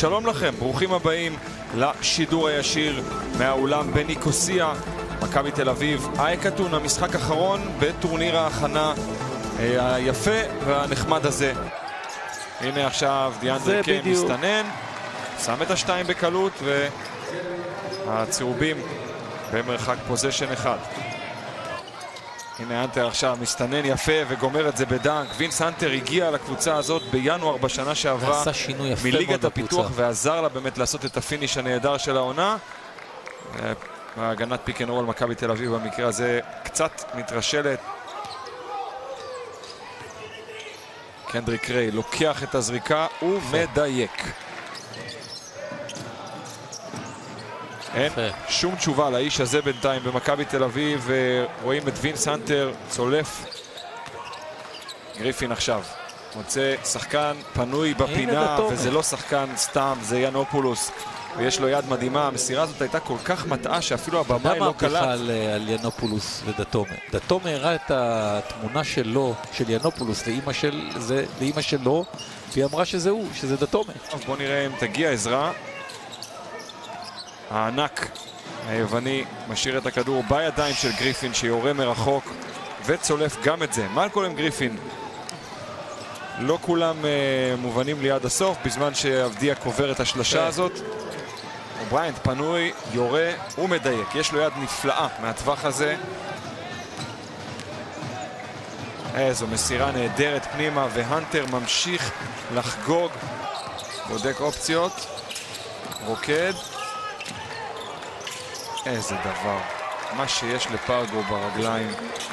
שלום לכם, ברוכים הבאים לשידור הישיר מהאולם בניקוסיה, מכבי תל אביב, אייק אתונה, משחק אחרון בטורניר ההכנה היפה והנחמד הזה. הנה עכשיו דיאנדרה קיין מסתנן, שם את השתיים בקלות, והצהובים במרחק פוזיישן אחד. הנה אנטר עכשיו מסתנן יפה וגומר את זה בדנק. וינס אנטר הגיע לקבוצה הזאת בינואר בשנה שעברה מליגת הפיתוח ועזר לה באמת לעשות את הפיניש הנהדר של העונה. ההגנת פיק אנד רול מכבי תל אביב במקרה הזה קצת מתרשלת. קנדריק ריי לוקח את הזריקה ומדייק. אין שום תשובה לאיש הזה בינתיים במכבי תל אביב, ורואים את וינס אנטר צולף. גריפין עכשיו מוצא שחקן פנוי בפינה, וזה לא שחקן סתם, זה ינופולוס, ויש לו יד מדהימה. המסירה הזאת הייתה כל כך מטעה שאפילו הבמאי לא קלט. למה בכלל על ינופולוס ודתומה? דתומה הראה את התמונה שלו, של ינופולוס, לאמא שלו, והיא אמרה שזה הוא, שזה דתומה. אז בוא נראה אם תגיע עזרה. הענק היווני משאיר את הכדור בידיים של גריפין שיורה מרחוק וצולף גם את זה. מלקולם גריפין, לא כולם מובנים ליד הסוף בזמן שעבדיה קובר את השלשה הזאת. ובריינט פנוי, יורה ומדייק. יש לו יד נפלאה מהטווח הזה. איזו מסירה נהדרת פנימה, והנטר ממשיך לחגוג, בודק אופציות, רוקד. איזה דבר, מה שיש לפרגו ברגליים.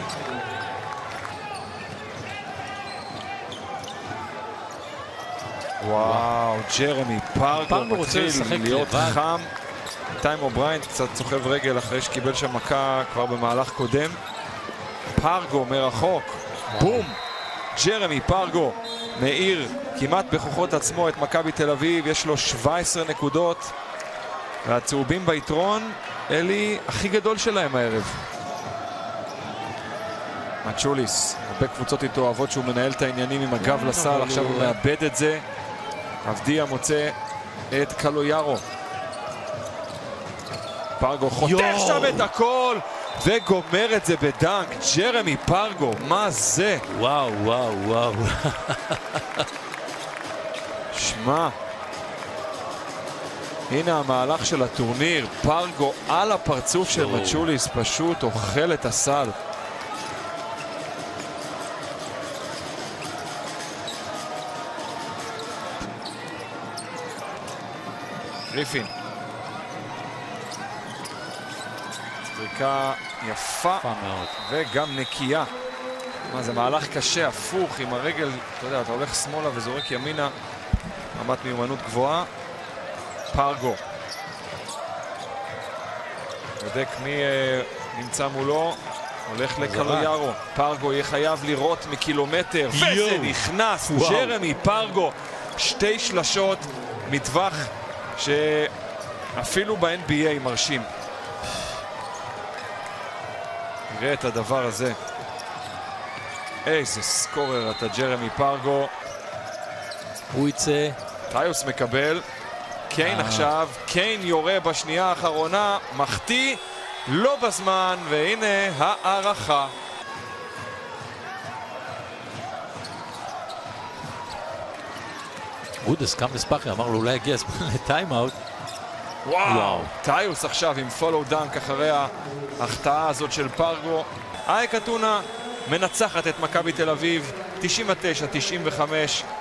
וואו, ג'רמי פרגו מתחיל להיות חם. טיים אובריינט קצת צוחב רגל אחרי שקיבל שם מכה כבר במהלך קודם. פרגו מרחוק, בום! ג'רמי פרגו מאיר כמעט בכוחות עצמו את מכבי תל אביב, יש לו 17 נקודות, והצהובים ביתרון. אלי הכי גדול שלהם הערב. מצ'וליס, הרבה קבוצות איתו אוהבות שהוא מנהל את העניינים עם הגב לסל, עכשיו הוא מאבד את זה. עבדיה מוצא את קלויארו. פרגו חותך שם את הכל וגומר את זה בדנק. ג'רמי פרגו, מה זה? וואו וואו וואו. שמע, הנה המהלך של הטורניר. פרגו על הפרצוף של מצ'וליס, פשוט אוכל את הסל. גריפין, זריקה יפה וגם נקייה. מה זה מהלך קשה, הפוך עם הרגל, אתה יודע, אתה הולך שמאלה וזורק ימינה, רמת מיומנות גבוהה. פרגו בודק מי נמצא מולו, הולך לקלויארו. פרגו יהיה חייב לראות מקילומטר, וזה נכנס. ג'רמי פרגו, שתי שלשות מטווח שאפילו ב-NBA מרשים. נראה את הדבר הזה, איזה סקורר אתה ג'רמי פרגו. הוא יצא, טיוס מקבל. קיין עכשיו, קיין יורה בשנייה האחרונה, מחטיא לא בזמן, והנה הערכה. גודס קם לספחי, אמר לו אולי הגיע הזמן לטיימאוט. וואו, טיוס עכשיו עם פולו דנק אחרי ההחטאה הזאת של פרגו. אייק אתונה מנצחת את מכבי תל אביב 99-95.